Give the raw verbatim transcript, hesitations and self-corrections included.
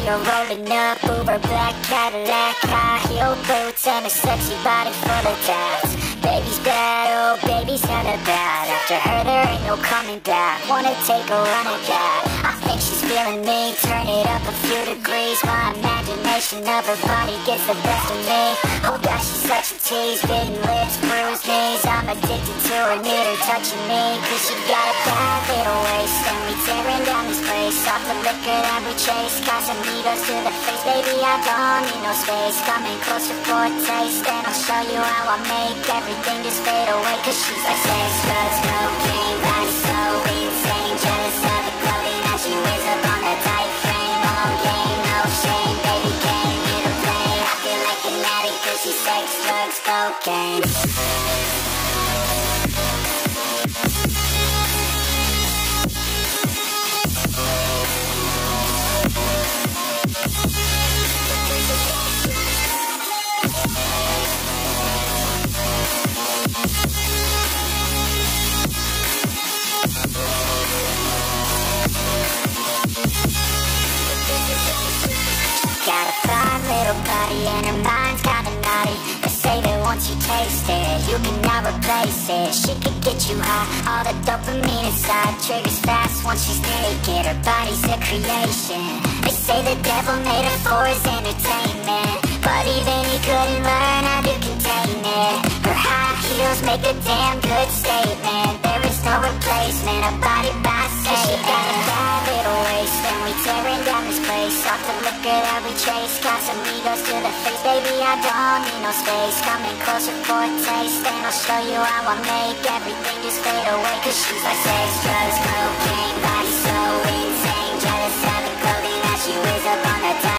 her rolling up, Uber black Cadillac, high heel boots and a sexy body full of tats. Baby's bad, oh baby's hella bad. After her there ain't no coming back. Wanna take a run at that? I think she's feeling me. Turn it up a few degrees. My imagination of her body gets the best of me. Oh gosh, she's such a tease. Bitten lips, bruised knees. I'm addicted to her, need her touching me. Cause she got a bad little waist, and we tearing down this place. Off the liquor that we chase, Casamigos to the face. Baby, I don't need no space. Coming closer for a taste, and I'll show you how I make everything just fade away. Cause she's like sex, drugs, cocaine, body so insane. Jealous of the clothing that she wears up on that tight frame. All game, no shame, baby came here to play. I feel like an addict cause she's sex, drugs, cocaine. Got a fine little body and her mind's kinda naughty. They say that once you taste it, you can not replace it. She could get you high, all the dopamine inside triggers fast once she's naked. Her body's a creation. They say the devil made her for his entertainment, but even he couldn't learn how to contain it. Her high heels make a damn good statement. There is no replacement, a body by Satan. She got a bad little waist, and we tearing down this place. Off the liquor that we chase, Casamigos to the face. Baby, I don't need no space. Coming closer for a taste, and I'll show you how I make everything just fade away. Cause she's like sex, drugs,